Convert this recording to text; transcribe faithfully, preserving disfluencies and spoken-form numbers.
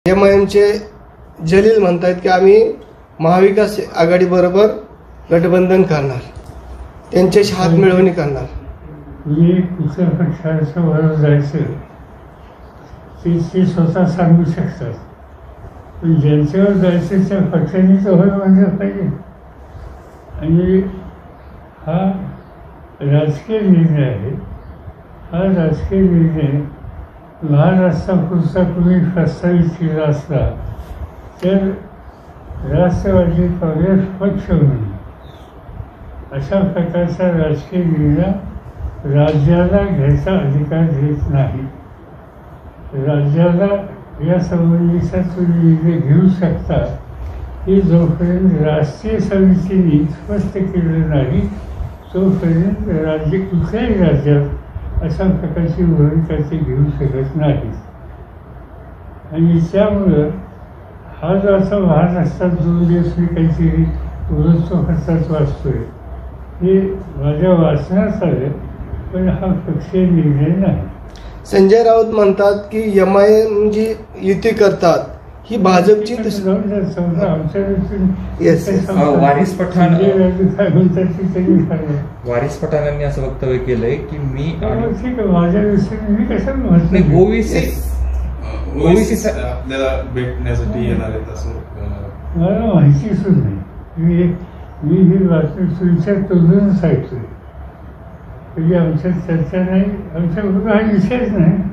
M I एमचे Jaleel म्हणतात की आम्ही महाविकास आघाडी बरोबर गठबंधन करणार, त्यांच्याशी हात मिळवणी करणार. मी कुठल्या पक्षाच्या वर जायचं ते ते स्वतः सांगू शकतात, पण ज्यांच्यावर जायचं त्या पक्षांनी तर होय म्हणलं पाहिजे. आणि हा राजकीय निर्णय आहे. हा राजकीय निर्णय महाराष्ट्रापुरता कुणी प्रस्तावित केला असला तर राष्ट्रवादी काँग्रेस पक्ष म्हणून अशा प्रकारचा राजकीय निर्णय राज्याला घ्यायचा अधिकार देत नाही. राज्याला या संबंधीचा तुम्ही निर्णय घेऊ शकता की जोपर्यंत राष्ट्रीय समितीने स्पष्ट केलं नाही तोपर्यंत राज्य कुठल्याही राज्यात अशा प्रकारची भूमिका ते घेऊ शकत नाही. आणि त्यामुळं हा जो असा महाराष्ट्रात दोन दिवस मी काहीतरी वृत्तपत्रात वाचतोय हे माझ्या वाचण्यात आलं, पण हा पक्षीय निर्णय नाही. संजय राऊत म्हणतात की एम आय एम जी युती करतात ही भाजपची वारिस पठाण वारिस पठाणांनी असं वक्तव्य केलंय की मी ठीक आहे, माझ्या दृष्टीने मी कशाला म्हणत ओबीसी ओबीसी आपल्याला भेटण्यासाठी येणार आहेत असं मला माहिती सुद्धा नाही. मी मी ही बातमी तुमच्या तोंडूनच ऐकतोय. म्हणजे आमच्यात चर्चा नाही, आमच्या हा विषयच नाही.